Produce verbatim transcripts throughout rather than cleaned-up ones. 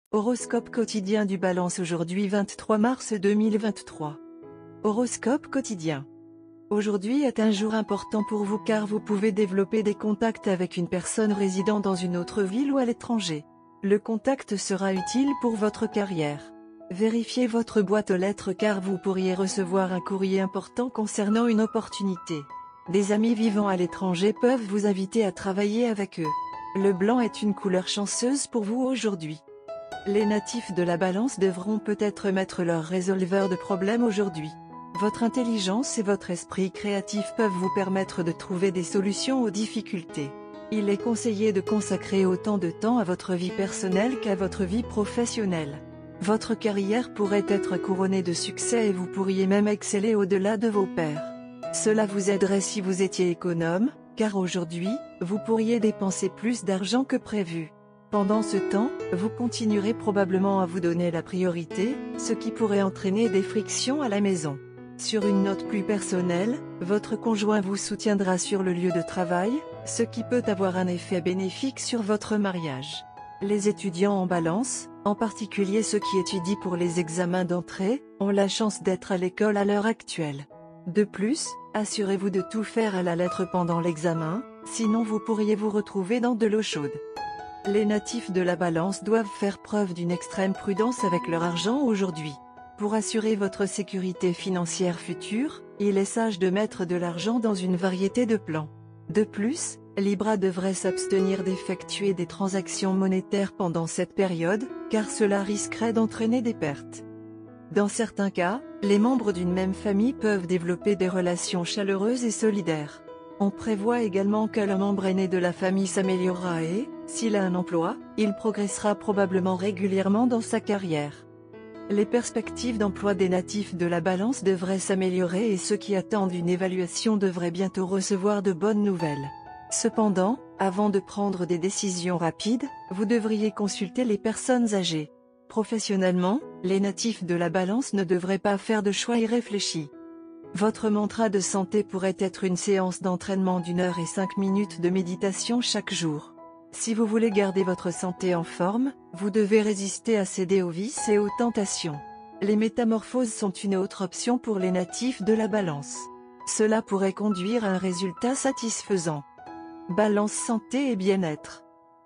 Horoscope quotidien du Balance aujourd'hui vingt-trois mars deux mille vingt-trois. Horoscope quotidien. Aujourd'hui est un jour important pour vous car vous pouvez développer des contacts avec une personne résidant dans une autre ville ou à l'étranger. Le contact sera utile pour votre carrière. Vérifiez votre boîte aux lettres car vous pourriez recevoir un courrier important concernant une opportunité. Des amis vivant à l'étranger peuvent vous inviter à travailler avec eux. Le blanc est une couleur chanceuse pour vous aujourd'hui. Les natifs de la Balance devront peut-être mettre leur résolveur de problèmes aujourd'hui. Votre intelligence et votre esprit créatif peuvent vous permettre de trouver des solutions aux difficultés. Il est conseillé de consacrer autant de temps à votre vie personnelle qu'à votre vie professionnelle. Votre carrière pourrait être couronnée de succès et vous pourriez même exceller au-delà de vos pairs. Cela vous aiderait si vous étiez économe, car aujourd'hui, vous pourriez dépenser plus d'argent que prévu. Pendant ce temps, vous continuerez probablement à vous donner la priorité, ce qui pourrait entraîner des frictions à la maison. Sur une note plus personnelle, votre conjoint vous soutiendra sur le lieu de travail, ce qui peut avoir un effet bénéfique sur votre mariage. Les étudiants en Balance, en particulier ceux qui étudient pour les examens d'entrée, ont la chance d'être à l'école à l'heure actuelle. De plus, assurez-vous de tout faire à la lettre pendant l'examen, sinon vous pourriez vous retrouver dans de l'eau chaude. Les natifs de la Balance doivent faire preuve d'une extrême prudence avec leur argent aujourd'hui. Pour assurer votre sécurité financière future, il est sage de mettre de l'argent dans une variété de plans. De plus, Libra devrait s'abstenir d'effectuer des transactions monétaires pendant cette période, car cela risquerait d'entraîner des pertes. Dans certains cas, les membres d'une même famille peuvent développer des relations chaleureuses et solidaires. On prévoit également que le membre aîné de la famille s'améliorera et, s'il a un emploi, il progressera probablement régulièrement dans sa carrière. Les perspectives d'emploi des natifs de la Balance devraient s'améliorer et ceux qui attendent une évaluation devraient bientôt recevoir de bonnes nouvelles. Cependant, avant de prendre des décisions rapides, vous devriez consulter les personnes âgées. Professionnellement, les natifs de la Balance ne devraient pas faire de choix irréfléchis. Votre mantra de santé pourrait être une séance d'entraînement d'une heure et cinq minutes de méditation chaque jour. Si vous voulez garder votre santé en forme, vous devez résister à céder aux vices et aux tentations. Les métamorphoses sont une autre option pour les natifs de la Balance. Cela pourrait conduire à un résultat satisfaisant. Balance santé et bien-être.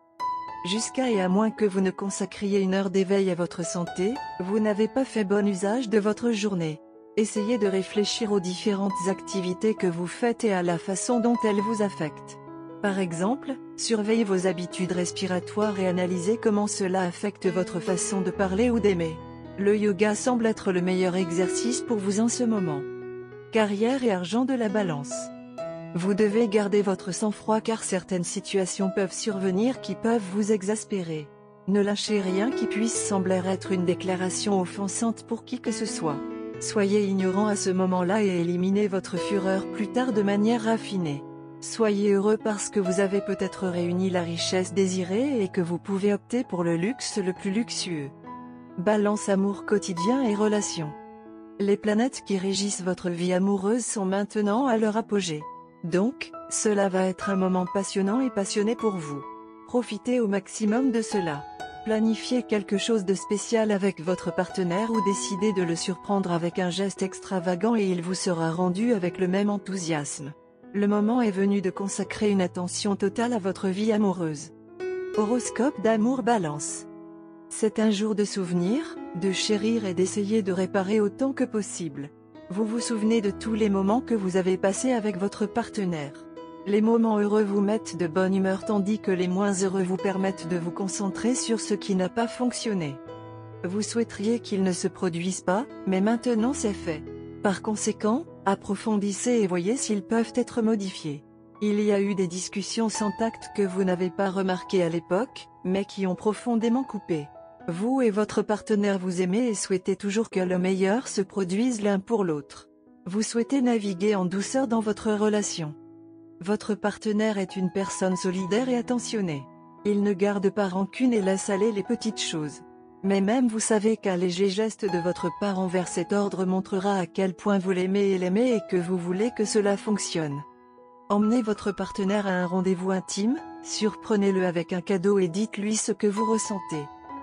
Jusqu'à et à moins que vous ne consacriez une heure d'éveil à votre santé, vous n'avez pas fait bon usage de votre journée. Essayez de réfléchir aux différentes activités que vous faites et à la façon dont elles vous affectent. Par exemple, surveillez vos habitudes respiratoires et analysez comment cela affecte votre façon de parler ou d'aimer. Le yoga semble être le meilleur exercice pour vous en ce moment. Carrière et argent de la Balance. Vous devez garder votre sang-froid car certaines situations peuvent survenir qui peuvent vous exaspérer. Ne lâchez rien qui puisse sembler être une déclaration offensante pour qui que ce soit. Soyez ignorant à ce moment-là et éliminez votre fureur plus tard de manière raffinée. Soyez heureux parce que vous avez peut-être réuni la richesse désirée et que vous pouvez opter pour le luxe le plus luxueux. Balance amour quotidien et relations. Les planètes qui régissent votre vie amoureuse sont maintenant à leur apogée. Donc, cela va être un moment passionnant et passionné pour vous. Profitez au maximum de cela. Planifiez quelque chose de spécial avec votre partenaire ou décidez de le surprendre avec un geste extravagant et il vous sera rendu avec le même enthousiasme. Le moment est venu de consacrer une attention totale à votre vie amoureuse. Horoscope d'amour Balance. C'est un jour de souvenirs, de chérir et d'essayer de réparer autant que possible. Vous vous souvenez de tous les moments que vous avez passés avec votre partenaire. Les moments heureux vous mettent de bonne humeur tandis que les moins heureux vous permettent de vous concentrer sur ce qui n'a pas fonctionné. Vous souhaiteriez qu'il ne se produise pas, mais maintenant c'est fait. Par conséquent, approfondissez et voyez s'ils peuvent être modifiés. Il y a eu des discussions sans tact que vous n'avez pas remarquées à l'époque, mais qui ont profondément coupé. Vous et votre partenaire vous aimez et souhaitez toujours que le meilleur se produise l'un pour l'autre. Vous souhaitez naviguer en douceur dans votre relation. Votre partenaire est une personne solidaire et attentionnée. Il ne garde pas rancune et laisse aller les petites choses. Mais même vous savez qu'un léger geste de votre part envers cet ordre montrera à quel point vous l'aimez et l'aimez et que vous voulez que cela fonctionne. Emmenez votre partenaire à un rendez-vous intime, surprenez-le avec un cadeau et dites-lui ce que vous ressentez.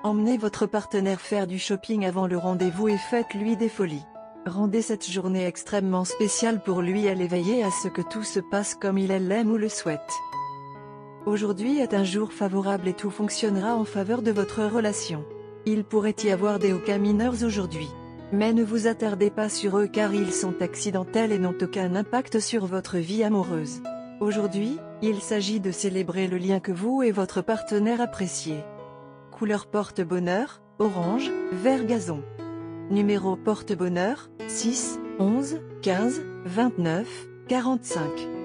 Emmenez votre partenaire faire du shopping avant le rendez-vous et faites-lui des folies. Rendez cette journée extrêmement spéciale pour lui et veillez à ce que tout se passe comme il l'aime ou le souhaite. Aujourd'hui est un jour favorable et tout fonctionnera en faveur de votre relation. Il pourrait y avoir des hauts mineurs aujourd'hui. Mais ne vous attardez pas sur eux car ils sont accidentels et n'ont aucun impact sur votre vie amoureuse. Aujourd'hui, il s'agit de célébrer le lien que vous et votre partenaire appréciez. Couleur porte-bonheur, orange, vert gazon. Numéro porte-bonheur, six, onze, quinze, vingt-neuf, quarante-cinq.